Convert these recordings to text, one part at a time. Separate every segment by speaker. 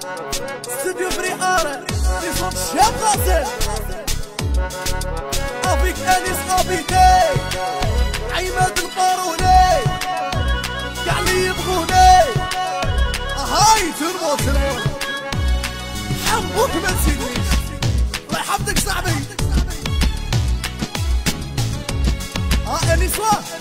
Speaker 1: Studio Free Art, ils sont chers français. Avec Anis Abidé, عماد القاروني، كاع اللي يبغوني. هاي ترمو حبوك ما تسينيش، الله يحفظك صاحبي. أنيس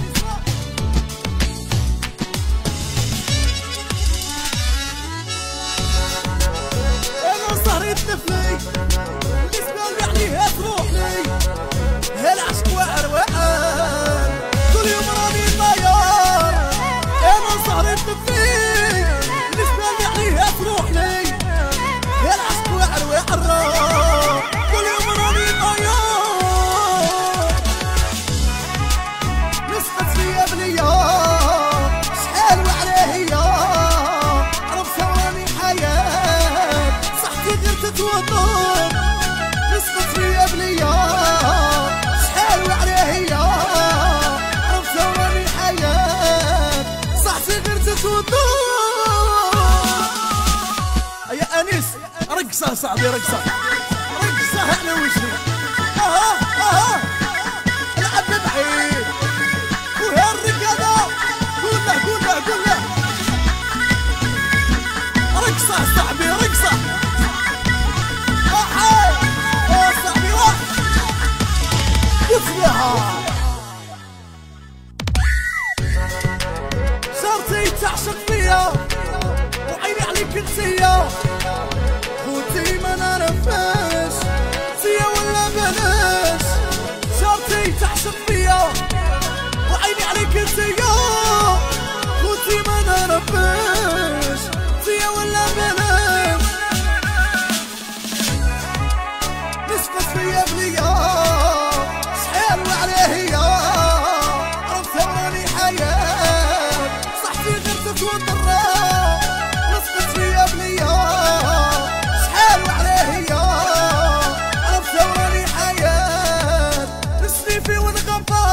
Speaker 1: طفلي بالنسبة لي عليها تروح لي هالعشق واعر واعر كل يوم راني طاير. انا صهري طفلي بالنسبة لي عليها تروح لي هالعشق واعر واعر كل يوم راني طاير. نسقط فيا بنية شحال وعلاه هي عرفتها وراني حياة صحتي غير تتوضر. نسقط فيا بنية شحال وعلاه هي عرفتها وراني حياة صحتي غير تتوضر. يا أنيس رقصة صاحبي رقصة رقصة على وجهي. العب بعيد وهالرقادة قول له رقصة صاحبي رقصة. صاحبي روح وتبعها. صرتي تعشق فيا وعيني عليك انتيا خوتي ما نعرفاش انتيا ولا بلاش. صرتي تعشق فيا وعيني عليك انتيا خوتي ما نعرفاش انتيا ولا بلاش. نسقط فيا بنية شحال وعلاه هي عرفتها وراني حياة صحتي غير تتوضر. نسقط فيا بنية شحال وعلاه هي عرفتها وراني حياة نسنيفي ونغفى.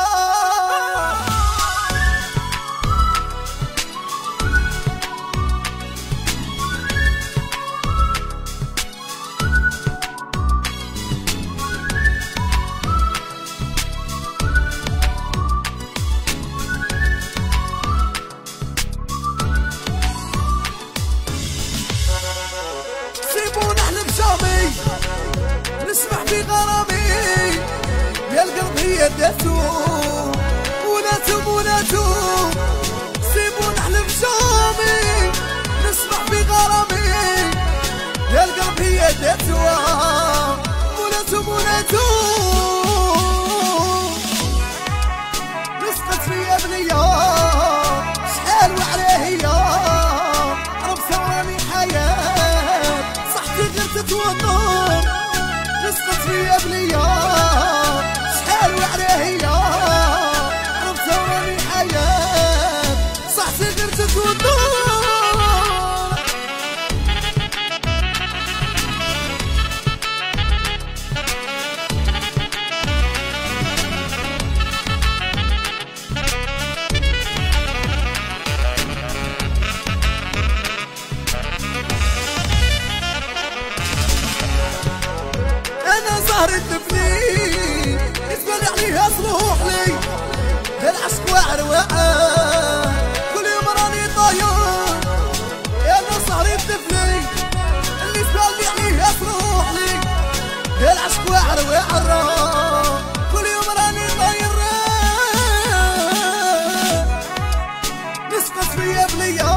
Speaker 1: نسمح في غرامي يا القلب هي داتو وناتو سيبو نحلم شامي. نسمح في غرامي يا القلب هي داتو وناتو نسقط فيا بنية شحال وعلاه هي عرفتها وراني حياة صحتي غير تتوضر. نسقط فيا بنية شحال وعلاه هي عرفتها وراني حياة صحتي غير تتوضر. الدفني بالنسبة لي عليها تروح لي هالعشق واعر واعر كل يوم راني طاير. انا سهري الدفني بالنسبة لي عليها تروح لي هالعشق واعر واعر كل يوم راني طاير. نسقط فيا بنية